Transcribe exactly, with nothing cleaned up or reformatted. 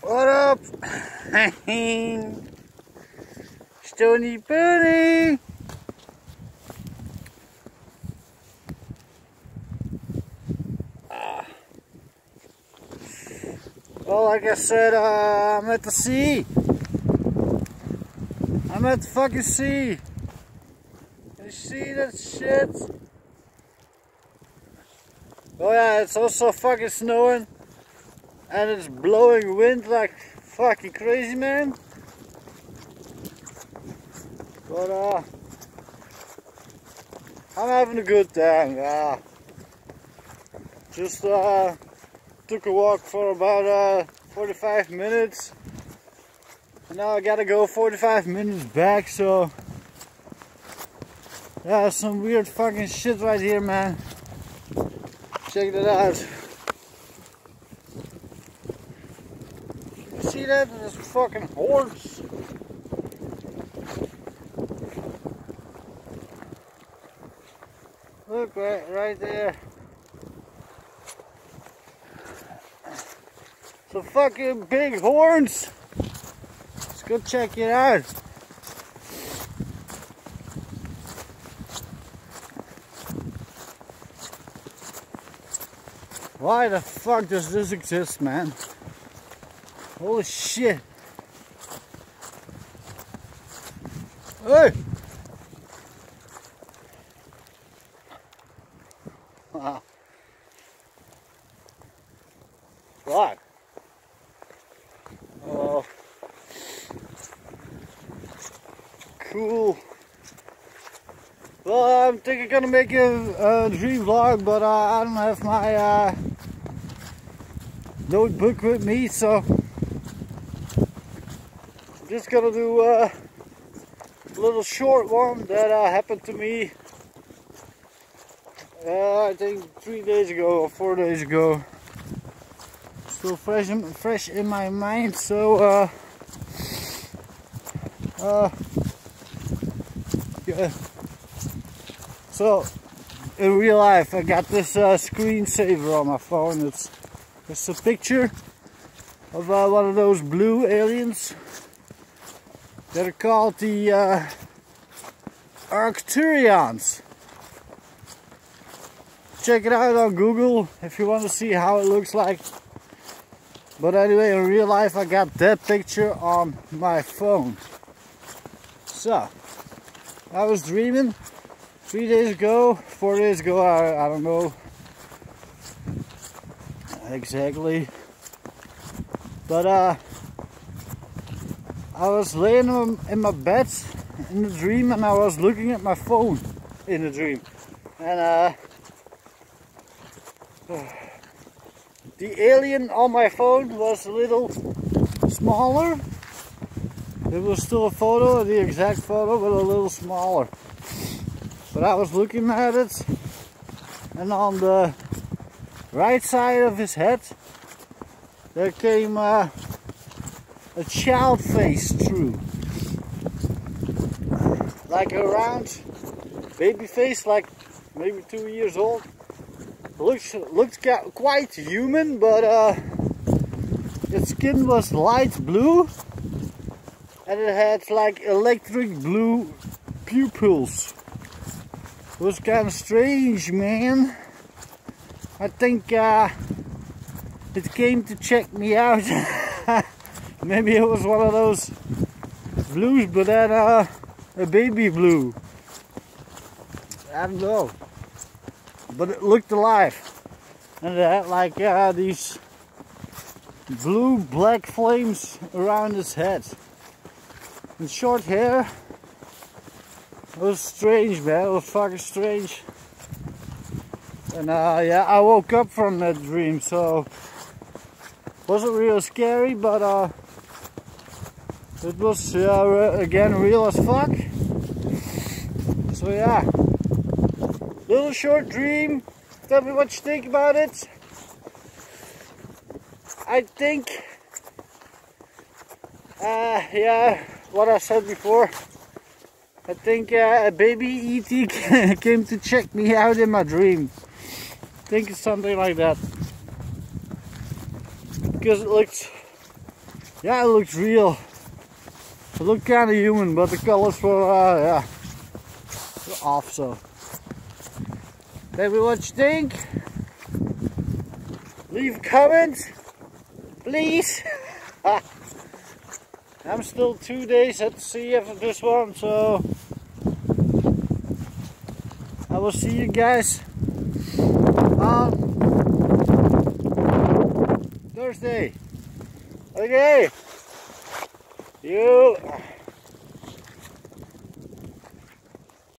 What up? Stony Bunny! Well, like I said, uh, I'm at the sea. I'm at the fucking sea. You see that shit? Oh yeah, it's also fucking snowing. And it's blowing wind like fucking crazy, man. But uh, I'm having a good time. Yeah. Just uh, took a walk for about uh, forty-five minutes. And now I gotta go forty-five minutes back. So yeah, some weird fucking shit right here, man. Check that out. See that? There's fucking hordes. Look right, right there. Some fucking big horns. Let's go check it out. Why the fuck does this exist, man? Holy shit. Hey! Wow. What? Oh. Cool. Well, I'm thinking I'm gonna make a, a dream vlog, but uh, I don't have my uh, notebook with me, so just gonna do uh, a little short one that uh, happened to me uh, I think three days ago or four days ago. Still fresh in, fresh in my mind. So uh, uh, yeah. So in real life I got this uh, screensaver on my phone. It's, it's a picture of uh, one of those blue aliens that are called the uh, Arcturians. Check it out on Google if you want to see how it looks like. But anyway, in real life I got that picture on my phone. So, I was dreaming three days ago, four days ago, I, I don't know exactly. But uh, I was laying in my bed in the dream and I was looking at my phone in the dream. And uh, the alien on my phone was a little smaller. It was still a photo, the exact photo, but a little smaller. But I was looking at it, and on the right side of his head there came uh, a child face through, like a round baby face, like maybe two years old. Looks looked quite human, but uh, its skin was light blue, and it had like electric blue pupils. It was kind of strange, man. I think uh, it came to check me out. Maybe it was one of those blues, but then uh, a baby blue. I don't know. But it looked alive. And it had like uh, these blue black flames around its head. And short hair. It was strange, man. It was fucking strange. And uh, yeah, I woke up from that dream, so wasn't real scary, but uh, it was uh, again real as fuck. So yeah, little short dream. Tell me what you think about it. I think, uh, yeah, what I said before. I think uh, a baby E T came to check me out in my dream. I think it's something like that. Because it looked Yeah, it looks real. It looked kind of human, but the colors were, uh, yeah, were off. So, tell me what you think. Leave a comment, please. I'm still two days at sea after this one, so I will see you guys on Thursday. Okay. You.